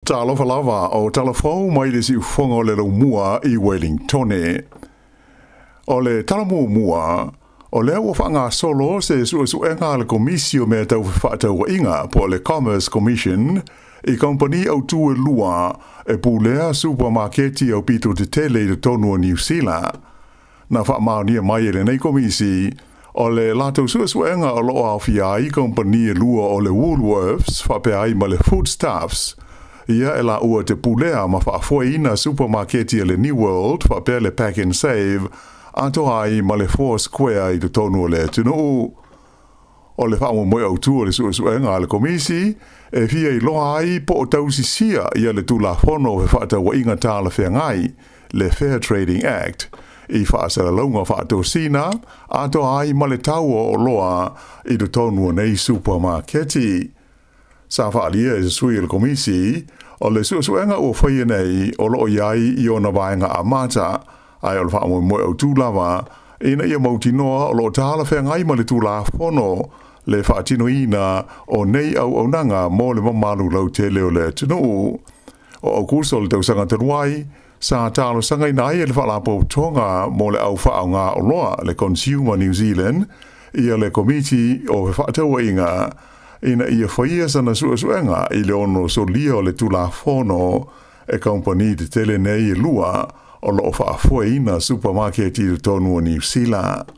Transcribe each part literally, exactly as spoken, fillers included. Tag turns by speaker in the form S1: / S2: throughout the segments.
S1: Tala Fou o Tala Fou mai le si ufonga o le mua I Wellington. O le tala mua, o le ua whanga solo se su su enga le komisio me tau whaatau inga po le Commerce Commission I kompani au tue lua e pulea supermarketi au pito te tele le tonu o New Zealand. Na whaamaunia mai e le nei komisi, o le lato suasuenga o loa au fia I kompani e lua o le Woolworths whapea ai ma le foodstuffs. Ia e la ua te pulea ma whaafoi ina supermarketi e le New World whapea le Pack and Save ato ai ma le Four Square I le tonu o le tunu. O le whaamu moe au tua le suasuenga le komisi, e fia I loa ai po o tausi sia ia le tula whono he whaata wa inga tāla whengai, le Fair Trading Act, I whaasara launga whaato sina, ato ai ma le taua o loa I le tonu o nei supermarketi. Sa whaalia e sui le komisi, o le suasuenga o whaia nei o loo iai I ona vaenga a mata, ai o le whaamu moe au tūlawa, ina ia mauti noa o loo tāla whengai ma le tula whono, le whaatino ina o nei au au nanga mō le mamalu lau te leo le tunu. O au kurso le tau sanga tanuai, sa tālo sanga ina ia le whalapo tonga mō le au whaau ngā o loa le Consumer New Zealand, ia le komiti o he whaataua inga, ina ia whaia sana suasuenga I le ono so lia o le tula whono e kompani te tele nei e lua o loo whaafua ina supermarketi le tonu o New Zealand.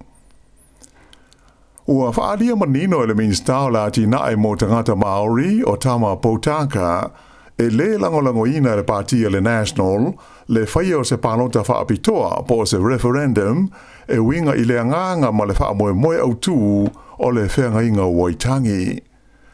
S1: Ua whaadia manino ele minstao la ti nae mo tangata Maori o tama Potaka, e le langolango ina le partia le National, le whaia o se palota whaapitoa po se referendum, e winga I le anganga ma le whaamoe moe au tū o le whenga inga Waitangi.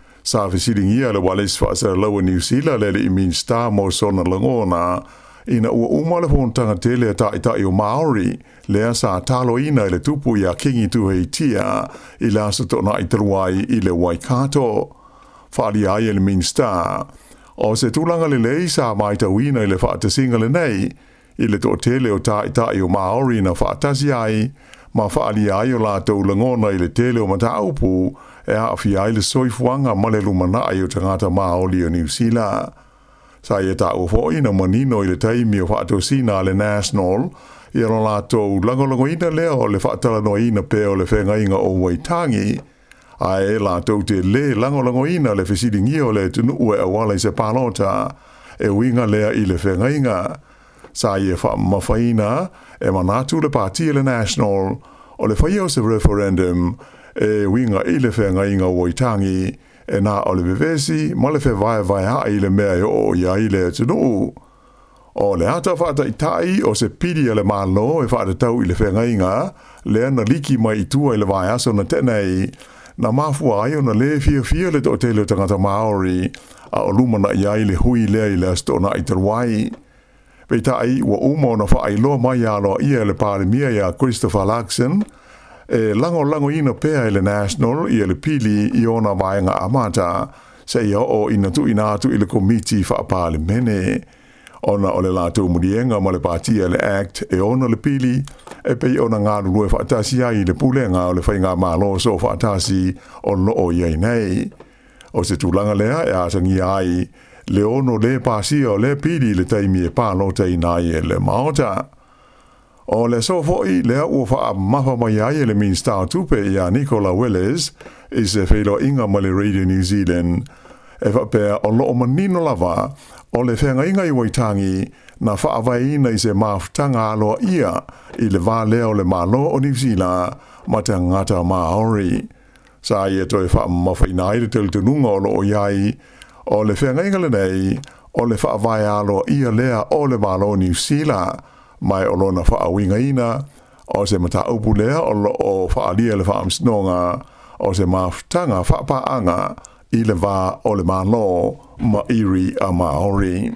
S1: Sa whisiringia le walis whaasara laua New Zealand le le I minstao mo sona langona, ina ua uma le hontanga tele ta ita I o Maori, lea sa talo ina I le tupu ia kingi tu hei tia, I la sa tona I taruai I le Waikato. Whaali ai le minsta. O se tūlanga le lei sa mai tau ina I le whaatasinga le nei, I le to tele o ta ita I o Maori na whaatasi ai, ma whaali ai o la tau langona I le tele o mata aupu, e haafi ai le soifuanga ma le lumana ai o tangata Maori o New Zealand. Sa ia ta o fo ina manino I le taimi o whaato sina le National, ia lo lātou langolango ina lea o le whaatala no ina pe o le whenga inga o Waitangi, a e lātou te le langolango ina le whisiringi o le tunu ue awala I se palota, e winga lea I le whenga inga. Sa ia wha mawhaina, e manatu le partia le National, o le whaia o se referendum, e winga I le whenga inga o Waitangi, e nā o le vevesi, ma le whewai vai hai le mea o ia I le tunu. O le ata whaata I tai o se piri le malo e whaata tau I le whenga inga, le ana liki mai I tua I le vai aso na tenei, na mafua ai o na le fia fia le to tele tangata Maori, a o lumana I ai le hui lea I le asto na I taruai. Pei tai ua uma o na wha ailoa mai alo ia le pāremia ia Christopher Luxon, e lango lango ina pea I le National I le pili I ona vaenga amata, se ia o ina tu ina atu I le komiti whaapale mene. Ona o le lātou murienga ma le partia le Act e ona le pili, e pei ona ngā rurue whaatasi ai le pulenga o le whainga mālo so whaatasi o loo iei nei. O se tūlanga lea e atangi ai, le ono le pasia o le pili le taimi e pālo tei nai e le maota. O le sofoi lea ua wha mafa mai ai le minstao tupe ia Nicola Willis I se whailo inga ma le Radio New Zealand e whapea o loo manino lava o le whenga inga I Waitangi na whaawai ina I se maftanga aloa ia I le vālea o le malo o New Zealand ma te ngata Maori. Sa ia toi wha mawhaina ai le teltununga o loo iai o le whenga inga le nei o le whaawai aloa ia lea o le malo New Zealand mai o lona whaawinga ina, o se mata upu lea o lo o whaalia le whaamsnonga, o se maftanga whaapaanga I le wā o le malo ma iri a Maori.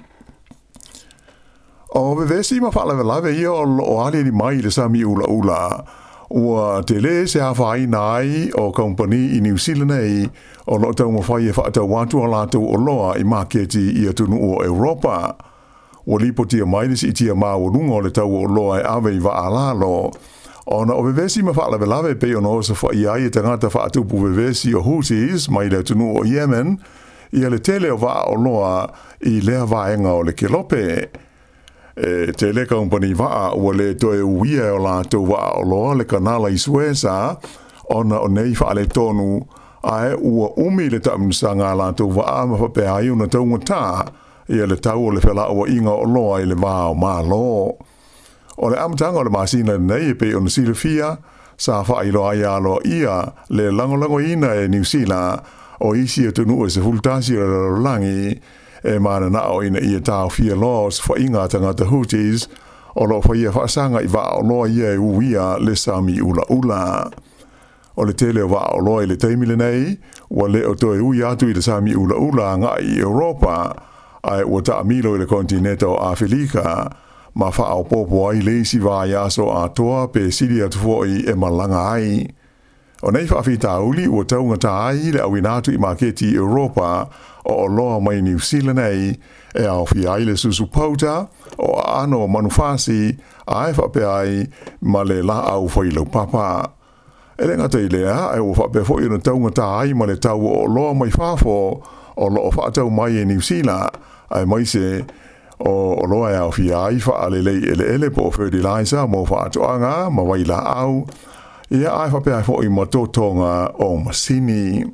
S1: O vevesi ma whaalawe lawe ia o lo o ali ni mai le sami ula ula, ua te le se hawhai nai o kompani I New Zealand nei, o lo tau mawhai e whaatau watu o lātou o loa I maketi I atunu o Europa. Ua lipo tia mailisi I tia maa urunga o le tau o loa e awe I wa alalo. Ona o vevesi ma whaalawe lawe pe ono o sa wha iai e tangata whaatupu vevesi o Houthis mai le tunu o Yemen, ia le tele o va o loa i lea vaenga o le kelope. E tele company va o le toe uia o la to va o loa le kanala i Sueza ona o nei fa le tonu ai ua umi le tamsanga la to va ma fa pe ai una tonga ta ia le tau o le fela o inga o loa i le va o malo. O le amtanga o le masina nei pe on silfia sa fa ilo ia lo ia le langolango ina e New Zealand o isi e tunu e se fultasi o langi e mana na o ina ia tau fia los fa inga tanga te Houthis o lo fa ia fa sanga i va o lo ia e uia le sami ula ula. O le tele o va o lo le teimile nei wa le o toe ui atu i le sami ula ula nga i Europa ai ua ta amilo i le kontinente o Afrika ma fa au popo ai leisi va ia so a toa pe siri atu foi e malanga ai. O nei fa fita uli ua taunga ta ai le awinatu i maketi Europa o o loa mai New Zealand nei e au fi ai le susu pauta o ano manufasi ai fa pe ai ma le la au foi lo papa. E le ngata i lea e ua fa pe foi na taunga ta ai ma le tau o loa mai fafo o lo fa tau mai e New Zealand ai mai se o o loa e au fi ai fa ale le ele ele po fertilizer mo fa atoanga ma wai la au ia ai fa pe ai fo i matotonga o masini.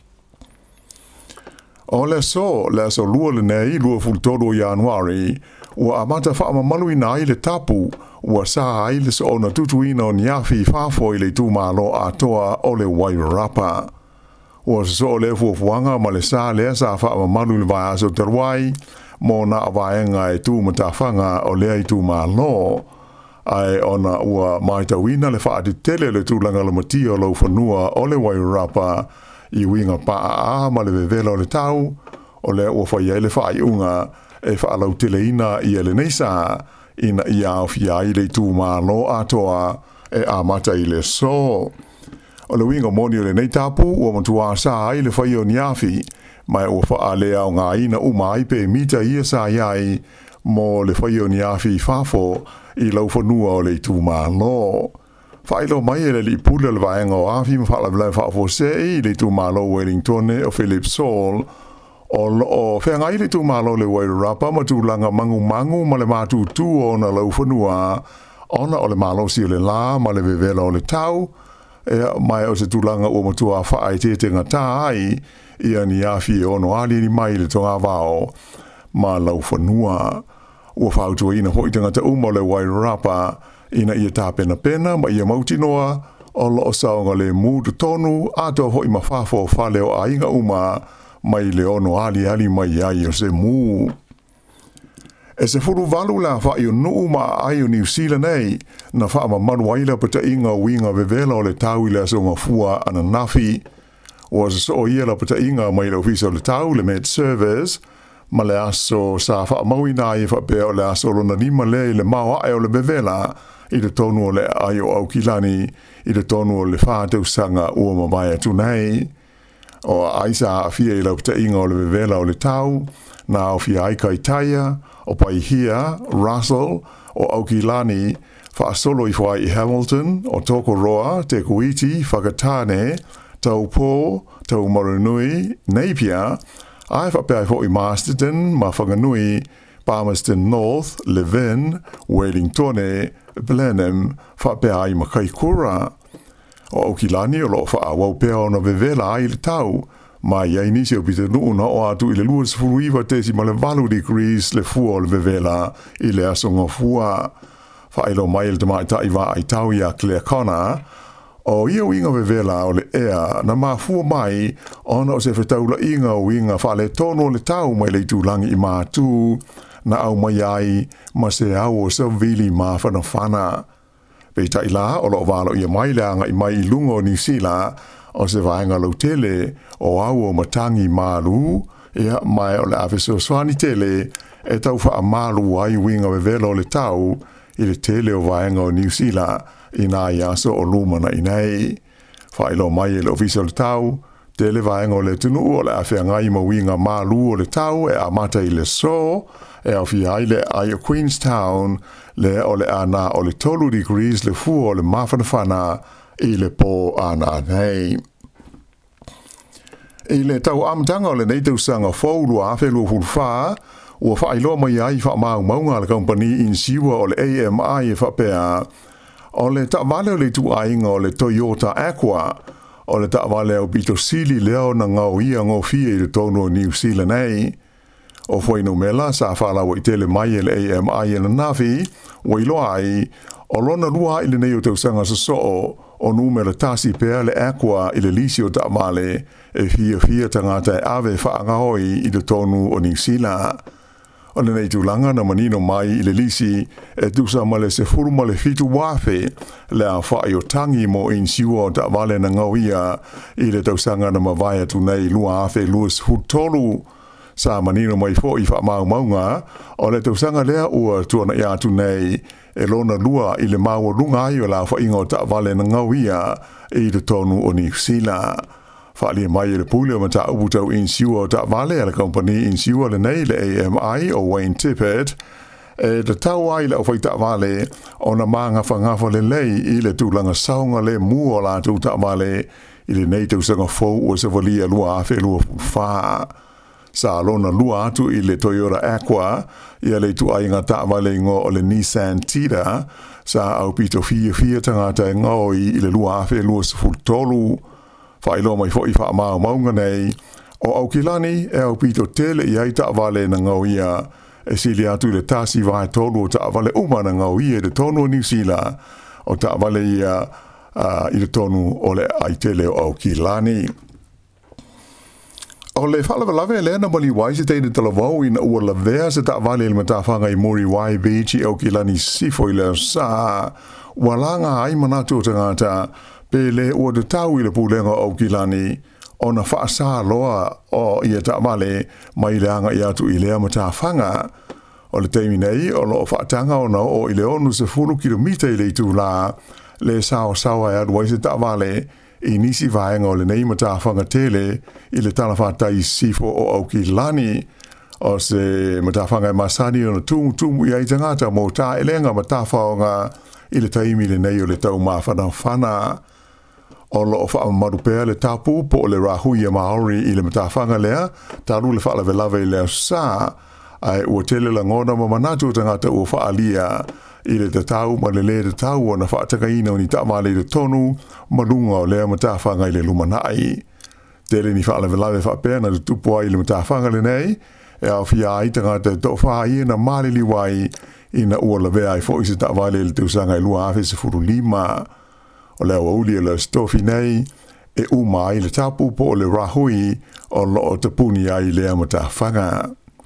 S1: O le so le so lua le nei lua fultodo Januari ua amata fa mamalu i nai le tapu ua sa ai le so ona tutuina o niafi fafo i le tumalo atoa o le Wairarapa. Ua so le fuafuanga ma le sa lea sa fa mamalu le vai aso terwai mo na vaenga e tu matafanga o lea i tu malo ai ona ua maitawina le wha ati tele le tūlanga le mati o lau whanua o le Wairarapa i winga paa a ma le vevela o le tau o le ua whai ele wha i unga e wha lau tele ina i ele neisa ina i au fia i le tu malo atoa e a mata i le so. O le winga moni o le nei tapu ua matua sa i le whai o niafi mai ua wha le au ngā ina umai pe mita ia sa iai mo le whai o niafi fafo i lau whanua o le tu malo. Whailo mai e le li pula le vaenga o afi ma whala vlai whafo se i le tu malo Wellington o Philip Saul o o whenga i le tu malo le Wairarapa ma tūlanga mangu mangu ma le mātu tū o na lau whanua ona o le malo si o le la ma le vevela o le tau e mai o se tūlanga o matua whaai te te ngata ai ia ni afi o no ali ni mai le tonga vao ma lau whanua. Ua whautua ina hoi tangata uma le Wairarapa ina ia tā pena pena ma ia mautinoa o loo saonga le mūtu tonu ato hoi ma whafo whale o ainga uma mai le ono ali ali mai ai o se mū. E se furu valu la whai o nuu ma ai o New Zealand ei na wha ma manuaila pata inga winga vevela o le tau i le asonga fua ana nafi o se so ia la pata inga mai le ofisa o le tau le med service ma le aso sa wha mawina i wha pēo le aso lona lima le i le maua ai o le bevela i le tonu o le ai o au kilani i le tonu o le whātau sanga ua mawai atu nei. O aisa a fia i lau pita inga o le bevela o le tau na o fia ai kai taia o pai hia, Russell o au kilani wha solo i whai i Hamilton o toko roa, te kuiti, whakatane, tau pō, tau marunui, Napier ai whapea ho i Masterton, ma whanganui, Palmerston North, Levin, Wellington, Blenheim, whapea ai Makaikura. O au kilani o loo wha awau pea o na vevela ai le tau, ma iai nisi o pita nuuna o atu i le luas furuiwa tesi ma le valu degrees le fua o le vevela i le asonga fua. Whaelo mai le tamai tai wa ai tau i a Claire Connor, o ia winga vevela o le ea na mafua mai ona o se whetaula inga o winga whale tono le tau mai le tūlangi i mātū na au mai ai ma se au o sa vili ma whana whana. Pei tai la o lo walo ia mai leanga i mai i lungo New Zealand o se vaenga lau tele o au o matangi malu ia mai o le afiso swani tele e tau wha malu ai winga vevela o le tau i le tele o vaenga o New Zealand i nā iaso o lumana i nei. Whaelo mai e le ofisa o le tau, tele vaenga o le tunu o le awhia ngai ma winga malu o le tau e amata i le so, e au fia ai le ai o Queenstown, le o le ana o le tolu degrees le fu o le mawhanawhana i le po ana nei. I le tau amtanga o le nei tau sanga fau lua afe lua fulfaa, ua wha iloa mai ai wha mau maunga le company in siwa o le A M I e wha pea. O le ta vale o le tu ainga o le Toyota Aqua, o le ta vale o Pito Sili leo na ngau ia ngau fia i le tono o New Zealand ei. O fwoi no mela sa whala wa i tele mai e le A M I e na nafi, wa iloa ai, o lona lua i le nei o tau sanga sa soo, o numera tasi pea le Aqua i le lisi o ta vale, e fia fia tangata e ave whaangahoi i le tonu o New Zealand. O le nei tūlanga na manino mai i le lisi e tusa ma le se furu ma le fitu wafe le a whae o tangi mo in siua o ta vale na ngauia i le tausanga na mawai atu nei lua afe luas hutolu. Sa manino mai fo i wha mau maunga o le tausanga lea ua tuana i atu nei e lona lua i le maua lunga ai o la whainga o ta vale na ngauia i le tonu o New Zealand. Whaali mai e le pule o mata ubutau in siua o ta vale a le company in siua le nei le A M I o Wayne Tippett. E te tau ai le o whai ta vale o na maa ngafa ngafa le lei i le tūlanga saunga le mua o la tu ta vale i le nei tausanga fau o se valia lua afe lua whaa. Sa alona lua atu i le Toyota Aqua i a le tu ai ngā ta vale ngo o le Nissan Tida sa au pito fia fia tangata e ngau i le lua afe lua sifuru tolu. Whailo mai fo i wha maa maunga nei, o au kilani e au pito tele i ai ta vale na ngau ia, e sili atu le tasi vai tolu o ta vale uma na ngau ia le tonu o New Zealand, o ta vale ia uh, i le tonu o le ai tele o au kilani. O le whalawalawe le na mali wai se teine talavau ina ua la vea se ta vale le matawhanga i Mori Wai Beach i au kilani sifo i le sa, walanga ai manatu o tangata, pele ua de tau i le pūlenga o kilani, o na whaasa loa o ia ta vale mai leanga i atu i lea matawhanga. O le teimi nei, o lo whaatanga o nao o i le onu se fulu kilomita i le itu la, le sao sawa e adu se ta vale, i nisi vaenga o le nei matawhanga tele, i le tala whaatai sifo o au kilani, o se matawhanga e masani o na tumu tumu i aitangata mo ta elenga matawhanga i le taimi le nei o le tau mawhana whana. O lo o wha marupea le tapu po o le rahui a Maori i le matawhanga lea, taru le wha lawe lawe i lea sa, ai ua tele la ngona ma manatu o tangata ua wha alia i le tatau ma le le tatau o na wha atakaina o ni tamale le tonu, malunga o lea matawhanga i le lumanai. Tele ni wha lawe lawe wha pēna le tupua i le matawhanga le nei, e au fia ai tangata to wha ia na malili wai i na ua lawe ai fo i se tamale le teusanga i lua afe se furu lima. O leo uli le stofi nei, e uma i le tapu po o le rahui o loo te puni ai lea matawhanga.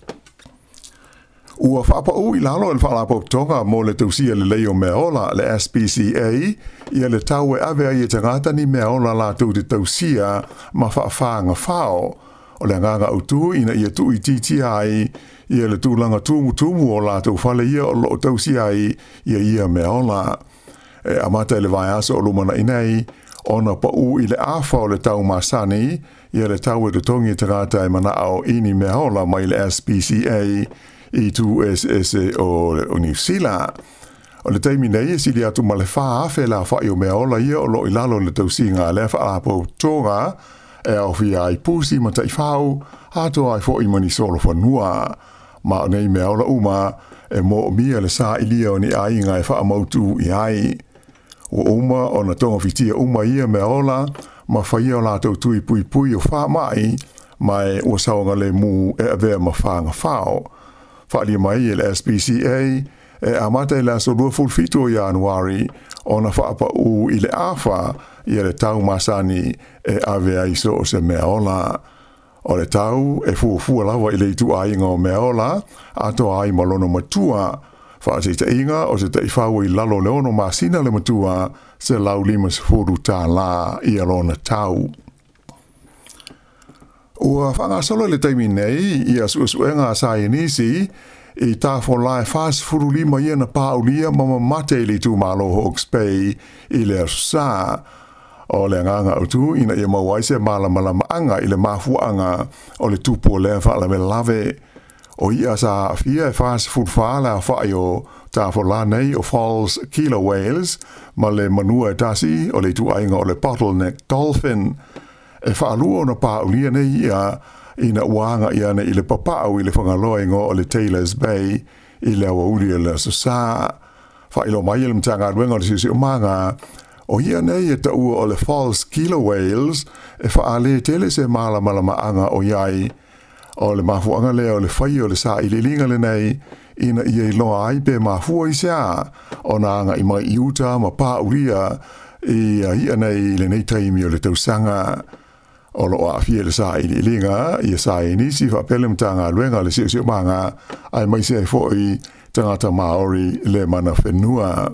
S1: Ua whapa u i lalo el whalapo tonga mo le tausia le leo meola le S P C A i le tau e ave ai e tangata ni meola la tau te tausia ma whaafanga whao. O le nganga utu ina ia tu i titi ai i le tūlanga tumu tumu o la tau whale ia o loo tausia ai ia ia meola. E amata le vai aso o lumana inei, ona pa u i le afa o le tau masani, i le tau e te tongi tangata e mana au ini mea hola mai le S P C A i tu S S A o, o New Zealand. O le teimi nei e sili atu ma le wha afe la wha i o mea hola ia o lo i lalo le tau singa le wha apo tonga, e au fia ai pusi ma tai whau, hato ai fo i mani solo whanua. Ma o nei mea hola uma, e mo mia le sa ilia o ni ai ngai wha amautu i ai. O uma o na tonga fitia uma ia me ola, ma whaia o lātou tui pui pui o wha mai, mai o saonga le mu e avea ma whaanga whao. Whalia mai e le S P C A, e amata i la so lua fulfito o Januari, o na whaapa u i le awha, i le tau masani e avea iso o se mea ola. O le tau e fua fua lawa i le itu ainga o mea ola, ato ai malono matua, whaate te inga o se te whau i lalo leono masina le matua se lau lima se furu tā la i alona tau. Ua whanga solo le taimi nei i a suesuenga a sainisi i tā wholai whas furu lima i na paulia mama mate li tu malo Hawke's Bay i le sa. O le nganga utu ina i mawaise mala mala maanga i le mafuanga o le tupu o le wha me lave. O ia sa fia e whas futwhala a whai o tā whola nei o Falls Killer Whales ma le manua e tasi o le tu ainga o le bottleneck dolphin. e whaalua na pā ulia nei ia ina wanga ia na i le papau i le whangaloa ingo o le Taylor's Bay i le awa uri le sasā. Whailo mai le mtanga ruenga o le siusi o manga o ia nei e taua o le false killer whales e whaale tele se mala malama anga o iai o le mafuanga lea o le whai o le sa i le linga le nei ina ia i loa ai pe mafua i sea o na anga i mai i uta ma pā uria i a ia nei le nei taimi o le tausanga o lo a fie le sa i le linga i a sa i nisi whapele mtanga luenga le siu siu manga ai mai se fo i tangata Maori le mana whenua.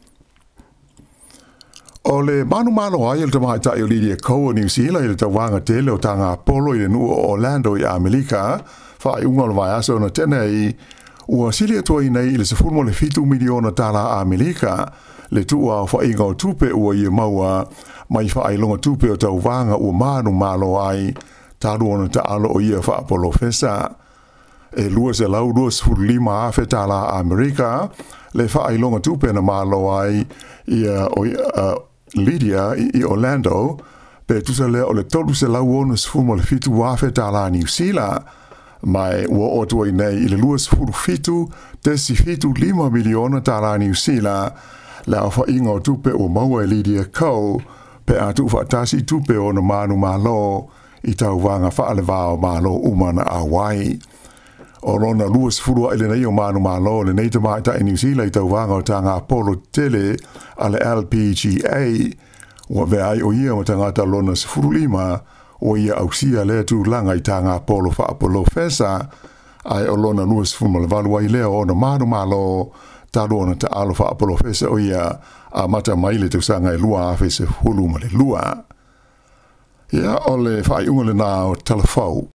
S1: O le manu malo ai le tamai tai o Lydia Koa New Zealand i le tawanga tele o tanga Apollo i le nua o Orlando i Amerika whai unga le vai aso na tenei ua silia toi nei i le sefulmo le fitu miliona tala Amerika le tua o whai ngau tupe ua i maua mai whai longa tupe o tau wanga ua manu malo ai taru ona ta alo o ia wha Apollo Fesa. E lua se lau lua sefulu lima afe tala Amerika le whai longa tupe na malo ai i o uh, Lydia i Orlando pe tusa lea o le tolu se lau ona sefulmo le fitu afe tala New Zealand mai ua otua i nei i le lua sefulu fitu tesi fitu lima miliona tala New Zealand le au whainga o tupe o maua e Lydia Koa pe atu whaatasi tupe o na manu malo i tau wanga whaale vāo malo umana a wai. O rona lua sefulu a ile nei o manu malo le nei tamai ta i New Zealand i tau wanga o tanga Apollo tele a le L P G A ua vea ai o ia o tangata lona sefulu lima o ia ausia le tu langa i tanga Apollo fa Apollo Fesa ai o lona lua sefulu le valua i leo o na manu malo talu ona ta alo fa Apollo Fesa o ia a mata mai le tausanga i lua afe se hulu ma le lua. Ia o le whai unga le nā o Tala Fou.